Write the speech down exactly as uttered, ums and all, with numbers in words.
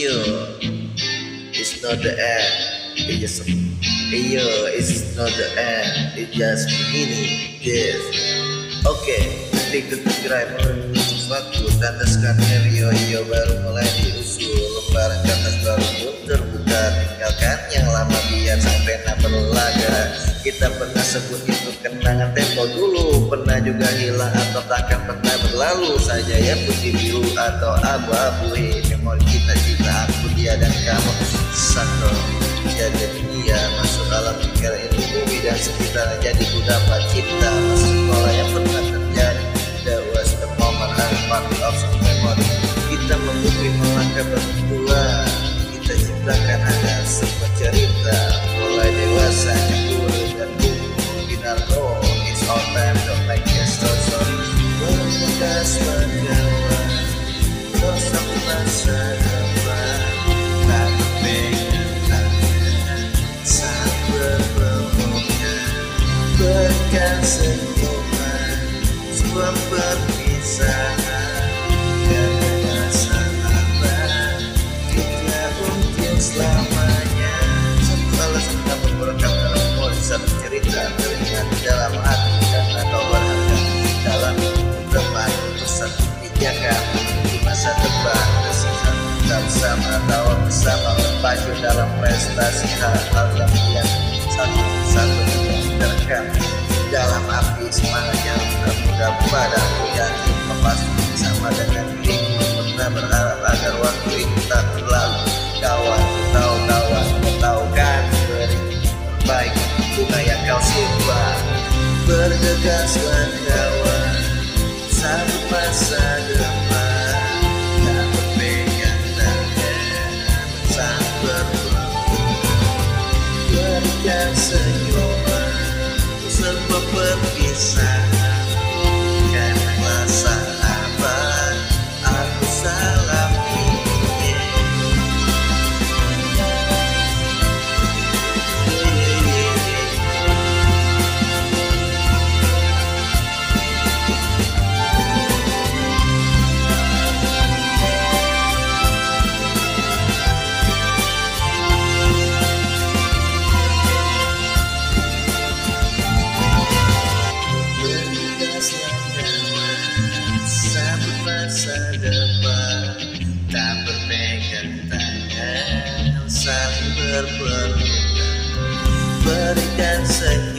Iyo, it's not the end. It's just Iyo, it's not the end. It's just beginning. Yes. Oke, okay. Ketik detik driver suatu tandaskan Rio Iyo baru mulai diusul. Lembaran kertas baru belum terbuka. Tinggalkan yang lama biar sampai nak berlaga. Kita pernah sebut itu kenangan tempo dulu. Pernah juga hilang atau takkan pernah berlalu saja ya, putih biru atau abu-abu. Memori kita cinta aku dia dan kamu satu. Jadi dia masuk alam pikiran itu bumi dan sekitarnya. Jadi ku dapat cinta masa sekolah yang pernah terjadi. That was the moment I'm part of some memory. Kita membumi melangkah berdua. Kita ciptakan ada sebuah cerita. Mulai dewasa nyambung dan tumbuh final road. It's all time don't make us so sorry. Berbekas berkawan dosa masa depan. Tak berpegang tangan saat berpelukan. Berkat senyuman sebuah perpisahan. Karena sahabat kita untuk selamanya. Setelah sudah berrekam dalam polis satu cerita teringat di dalam hati. Karena kau berharga dalam depan untuk satu pijakan di masa depan. Tersisa kita bersama, tawa bersama, berpacu dalam prestasi hal-hal yang yang satu satu terekam dalam api semangat yang termuda padaku. Yakin kau pasti bersama dengan diriku. Pernah berharap agar waktu ini tak berlalu. Kawan, tahu kawan, kau tahu kan beri terbaik bunga yang kau simpan. Bergegaslah kawan, sambut masa depan. Tak berpegang tangan saat berpelukan. Berikan senyuman sebuah perpisahan. Karena sahabat aku salam ini. Sambut masa depan. Tak berpegang tangan saling berpelukan. Berikan senyum